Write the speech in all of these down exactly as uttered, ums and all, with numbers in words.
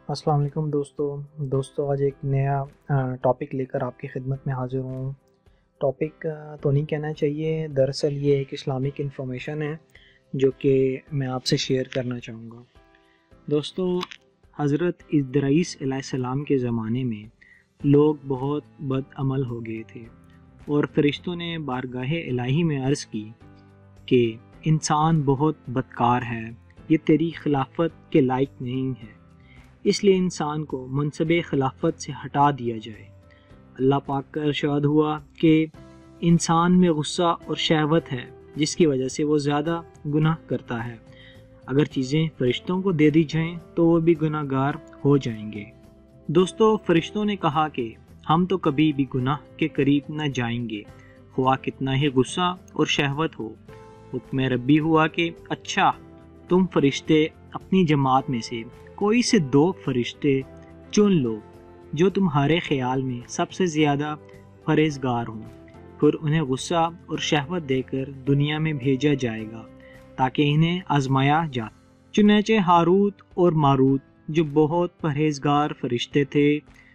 السلام علیکم دوستو دوستو آج ایک نیا ٹاپک لے کر آپ کی خدمت میں حاضر ہوں۔ ٹاپک تو نہیں کہنا چاہیے، دراصل یہ ایک اسلامک انفارمیشن ہے جو کہ میں آپ سے شیئر کرنا چاہوں گا۔ دوستو، حضرت ادریس علیہ السلام کے زمانے میں لوگ بہت بد عمل ہو گئے تھے، اور فرشتوں نے بارگاہ الہی میں عرض کی کہ انسان بہت بدکار ہے، یہ تیری خلافت کے لائق نہیں ہے، اس لیے انسان کو منصب خلافت سے ہٹا دیا جائے۔ اللہ پاک کا ارشاد ہوا کہ انسان میں غصہ اور شہوت ہے جس کی وجہ سے وہ زیادہ گناہ کرتا ہے۔ اگر چیزیں فرشتوں کو دے دی جائیں تو وہ بھی گناہ گار ہو جائیں گے۔ دوستو، فرشتوں نے کہا کہ ہم تو کبھی بھی گناہ کے قریب نہ جائیں گے، خواہ کتنا ہی غصہ اور شہوت ہو۔ حکم ربی ہوا کہ اچھا، تم فرشتے اپنی جماعت میں سے کوئی سے دو فرشتے چن لو جو تمہارے خیال میں سب سے زیادہ پرہیزگار ہوں، پھر انہیں غصہ اور شہوت دے کر دنیا میں بھیجا جائے گا تاکہ انہیں آزمایا جائے۔ چنانچہ ہاروت اور ماروت جو بہت پرہیزگار فرشتے تھے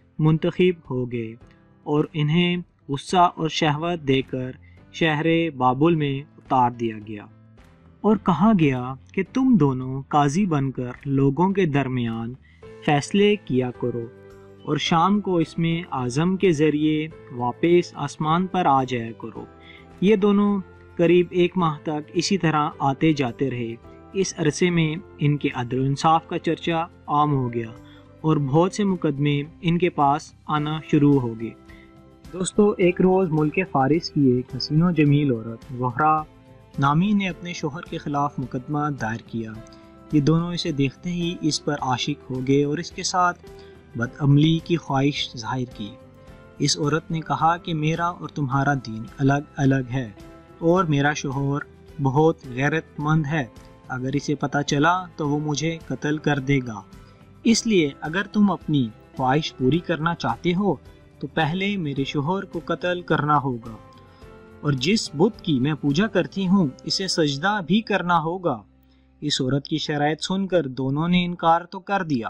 منتخب ہو گئے، اور انہیں غصہ اور شہوت دے کر شہر بابل میں اتار دیا گیا، اور کہا گیا کہ تم دونوں قاضی بن کر لوگوں کے درمیان فیصلے کیا کرو، اور شام کو اس میں اعظم کے ذریعے واپس آسمان پر آ جایا کرو۔ یہ دونوں قریب ایک ماہ تک اسی طرح آتے جاتے رہے۔ اس عرصے میں ان کے عدل و انصاف کا چرچا عام ہو گیا، اور بہت سے مقدمے ان کے پاس آنا شروع ہو گئے۔ دوستو، ایک روز ملک فارس کی ایک حسین و جمیل عورت زہرا نامی نے اپنے شوہر کے خلاف مقدمہ دائر کیا۔ یہ دونوں اسے دیکھتے ہی اس پر عاشق ہو گئے اور اس کے ساتھ بدعملی کی خواہش ظاہر کی۔ اس عورت نے کہا کہ میرا اور تمہارا دین الگ الگ ہے، اور میرا شوہر بہت غیرت مند ہے، اگر اسے پتہ چلا تو وہ مجھے قتل کر دے گا، اس لیے اگر تم اپنی خواہش پوری کرنا چاہتے ہو تو پہلے میرے شوہر کو قتل کرنا ہوگا، اور جس بت کی میں پوجا کرتی ہوں اسے سجدہ بھی کرنا ہوگا۔ اس عورت کی شرائط سن کر دونوں نے انکار تو کر دیا۔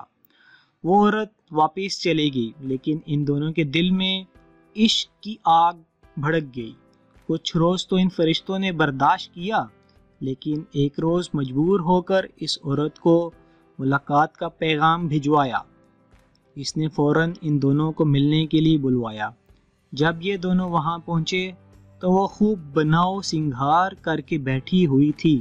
وہ عورت واپس چلے گئی، لیکن ان دونوں کے دل میں عشق کی آگ بھڑک گئی۔ کچھ روز تو ان فرشتوں نے برداشت کیا، لیکن ایک روز مجبور ہو کر اس عورت کو ملاقات کا پیغام بھجوایا۔ اس نے فوراً ان دونوں کو ملنے کے لیے بلوایا۔ جب یہ دونوں وہاں پہنچے تو وہ خوب بناؤ سنگھار کر کے بیٹھی ہوئی تھی۔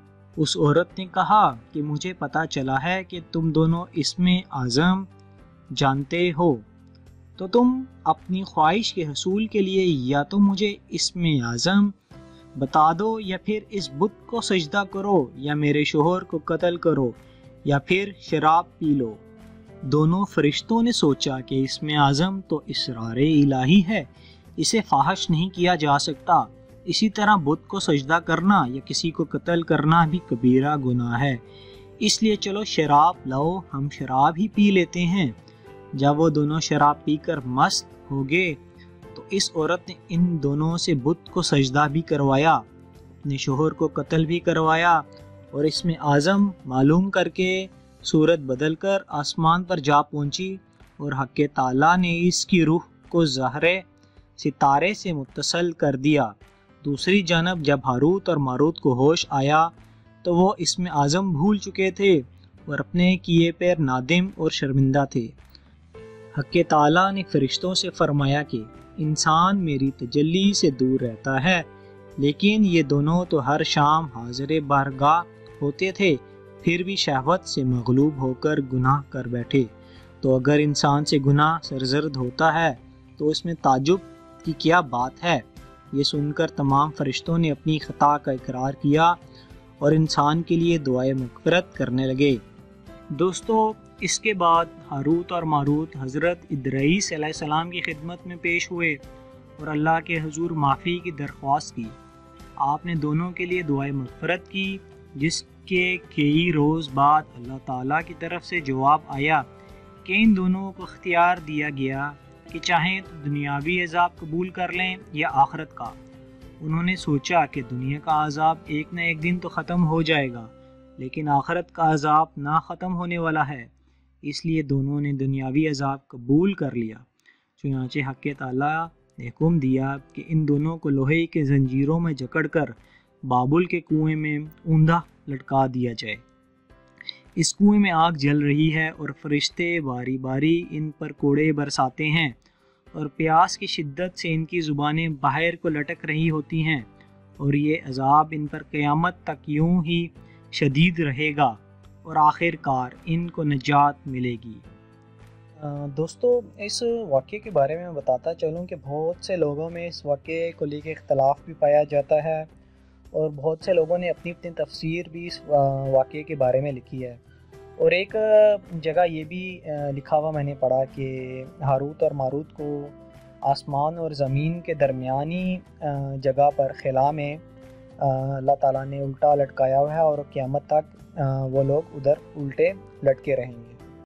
اس عورت نے کہا کہ مجھے پتا چلا ہے کہ تم دونوں اسم اعظم جانتے ہو، تو تم اپنی خواہش کے حصول کے لیے یا تو مجھے اسم اعظم بتا دو، یا پھر اس بت کو سجدہ کرو، یا میرے شوہر کو قتل کرو، یا پھر شراب پی لو۔ دونوں فرشتوں نے سوچا کہ اسم اعظم تو اسرار الہی ہے، اسے فاحش نہیں کیا جا سکتا، اسی طرح بت کو سجدہ کرنا یا کسی کو قتل کرنا بھی کبیرہ گناہ ہے، اس لیے چلو شراب لاؤ، ہم شراب ہی پی لیتے ہیں۔ جب وہ دونوں شراب پی کر مست ہو گئے تو اس عورت نے ان دونوں سے بت کو سجدہ بھی کروایا، اپنے شوہر کو قتل بھی کروایا، اور اسم اعظم معلوم کر کے صورت بدل کر آسمان پر جا پہنچی، اور حق تعالیٰ نے اس کی روح کو زہرے ستارے سے متصل کر دیا۔ دوسری جانب جب ہاروت اور ماروت کو ہوش آیا تو وہ اسم اعظم بھول چکے تھے اور اپنے کیے پر نادم اور شرمندہ تھے۔ حق تعالیٰ نے فرشتوں سے فرمایا کہ انسان میری تجلی سے دور رہتا ہے، لیکن یہ دونوں تو ہر شام حاضر بارگاہ ہوتے تھے، پھر بھی شہوت سے مغلوب ہو کر گناہ کر بیٹھے۔ تو اگر انسان سے گناہ سرزد ہوتا ہے تو اس میں تعجب کی کیا بات ہے؟ یہ سن کر تمام فرشتوں نے اپنی خطا کا اقرار کیا اور انسان کے لیے دعائے مغفرت کرنے لگے۔ دوستو، اس کے بعد ہاروت اور ماروت حضرت ادریس علیہ السلام کی خدمت میں پیش ہوئے اور اللہ کے حضور معافی کی درخواست کی۔ آپ نے دونوں کے لیے دعائے مغفرت کی، جس کے کئی روز بعد اللہ تعالیٰ کی طرف سے جواب آیا کہ ان دونوں کو اختیار دیا گیا کہ چاہیں تو دنیاوی عذاب قبول کر لیں یا آخرت کا۔ انہوں نے سوچا کہ دنیا کا عذاب ایک نہ ایک دن تو ختم ہو جائے گا، لیکن آخرت کا عذاب نہ ختم ہونے والا ہے۔ اس لیے دونوں نے دنیاوی عذاب قبول کر لیا۔ چنانچہ حق تعالیٰ نے حکم دیا کہ ان دونوں کو لوہے کے زنجیروں میں جکڑ کر بابل کے کنویں میں اوندھا لٹکا دیا جائے۔ اس کنویں میں آگ جل رہی ہے اور فرشتے باری باری ان پر کوڑے برساتے ہیں اور پیاس کی شدت سے ان کی زبانیں باہر کو لٹک رہی ہوتی ہیں، اور یہ عذاب ان پر قیامت تک یوں ہی شدید رہے گا اور آخر کار ان کو نجات ملے گی۔ دوستو، اس واقعے کے بارے میں بتاتا چلوں کہ بہت سے لوگوں میں اس واقعے کو لے کے اختلاف بھی پایا جاتا ہے، اور بہت سے لوگوں نے اپنی اپنی تفسیر بھی اس واقعے کے بارے میں لکھی ہے۔ اور ایک جگہ یہ بھی لکھا ہوا میں نے پڑھا کہ ہاروت اور ماروت کو آسمان اور زمین کے درمیانی جگہ پر خلا میں اللہ تعالیٰ نے الٹا لٹکایا ہوا ہے، اور قیامت تک وہ لوگ ادھر الٹے لٹکے رہیں گے۔